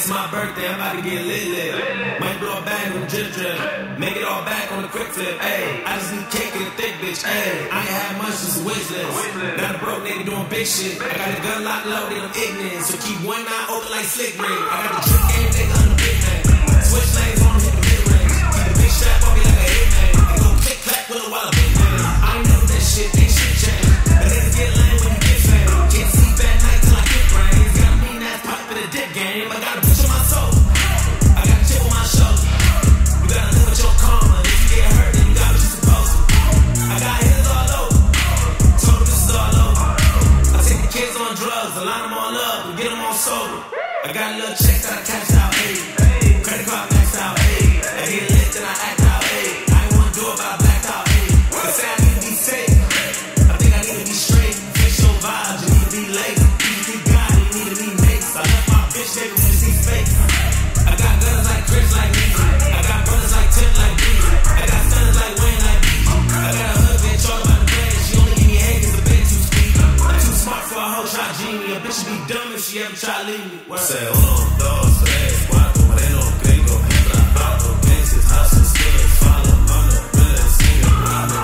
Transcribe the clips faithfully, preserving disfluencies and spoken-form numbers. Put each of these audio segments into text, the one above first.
it's my birthday, I'm about to get lit lit. Might blow a bag with a drip drip. Make it all back on the quick flip, ayy. I just need cake and a thick bitch, ayy. I ain't had much, just a wish list. Not a broke nigga doing big shit. I got the gun locked loaded, I'm ignorant. So keep one eye open like slick ring. I got the drip game, nigga, on the big man. Switch lanes on hit the mid range. Keep the big strap on me like a hitman. And go click clack with a while a big man. I ain't never that shit, ain't shit change. But niggas get lame when you get fame. Can't sleep at night till I get brains. Got a mean ass pipe in the dick game. I got a bitch on my soul. I got a chip on my shoulder. You gotta live with your karma. If you get hurt, then you got what you supposed to. I got hitters all over. Told them this is all over. I take the kids on drugs, I line them all up and get them all sober. I got a little check that I cashed out, ayy. Credit card maxed out, ayy. I get lit, then I act out, ayy. I ain't wanna do it, but I blacked out, ayy. They say I need to be safe. I think I need to be straight. Fix your vibes, you need to be late. You need to be God, you need to be mates. I left my bitch, nigga, when you see face. I got guns like Chris, like me. I got brothers like Tim, like B. I got sons like Wayne, like B. I got a hood bitch all about the bed. She only give me head cause the bed too speed. I'm too smart for a hoe, try genie. A bitch would be dumb if she ever try leave me. Say uno, dos, tres, cuatro, moreno, gringo, hembra, vato, gangsters, hustlers, killers, follow, mano, really, singer, bravo.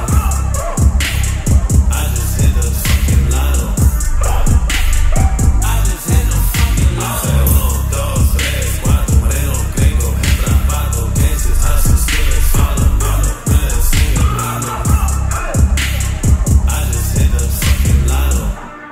I just hit the fucking lotto. I just hit the fucking lotto. Say uno, dos, tres, cuatro, moreno, gringo, hembra, vato, gangsters, hustlers, killers, follow, mano, really, singer, bravo. I just hit the fucking lotto.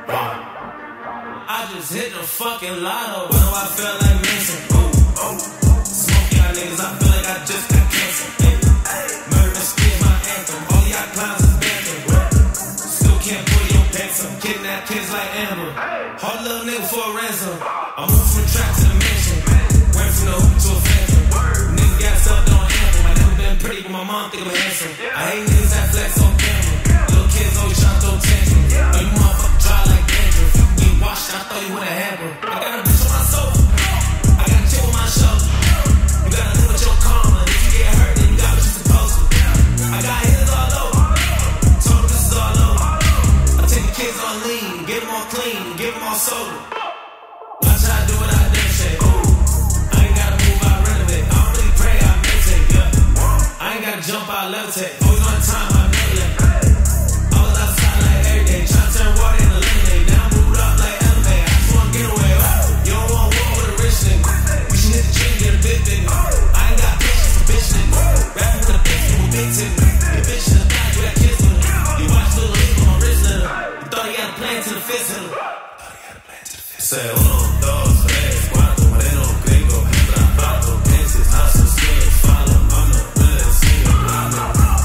I just hit the fucking lotto. When do I feel like missing? Ooh, oh. Smoke y'all niggas, I feel like I just got cancer. Hey. Murder is my anthem. All y'all clowns is bantam. Still can't pull your pants up. Kidnap kids like Amber. Hard little nigga for a ransom. I moved from the trap to the mansion. Went from the hoop to a phantom. Nigga got subbed on anthem. I never been pretty, but my mom think I'm handsome. I hate niggas that flex on camera. Little kids always try to throw tantrums. Oh, you motherfucker dry like dandruff. You washed, I thought you would've hampered. I got a bitch on my sofa. I got a chip on my shoulder. You gotta live with your karma. If you get hurt, then you got what you supposed to. I got hitters all over. Told them this is all over. I take the kids on lean, get them all clean, give them all sober. Watch how I do what I did, say, ooh. I ain't gotta move, I renovate. I don't really pray, I meditate, yeah. I ain't gotta jump, I levitate. Always on time, I never late. I was outside like every day, trying to turn water into lemonade. Now I'm moved up like elevate. I just wanna get away. You don't want war with a rich nigga. You should hit the gym, get a big nigga. I ain't got patience for bitch nigga. Rapping with a bitch with big titty. Your bitch in the back, you got kids with her. You watch little league with my wrist litter. You thought he had a plan to the fist hitter. Say uno, dos, tres, cuatro, moreno, gringo, hembra, vato, gangsters, hustlers, killers, follow, mano, really, singer, bravo.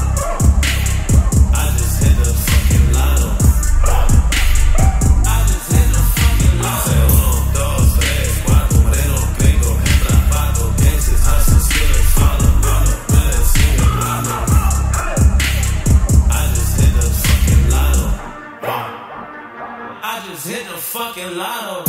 I just hit the fucking lotto. I just hit the fucking lotto. Say uno, dos, tres, cuatro, moreno, gringo, hembra, vato, gangsters, hustlers, killers, follow, mano, really, singer, bravo. I just hit the fucking lotto. I just hit the fucking lotto.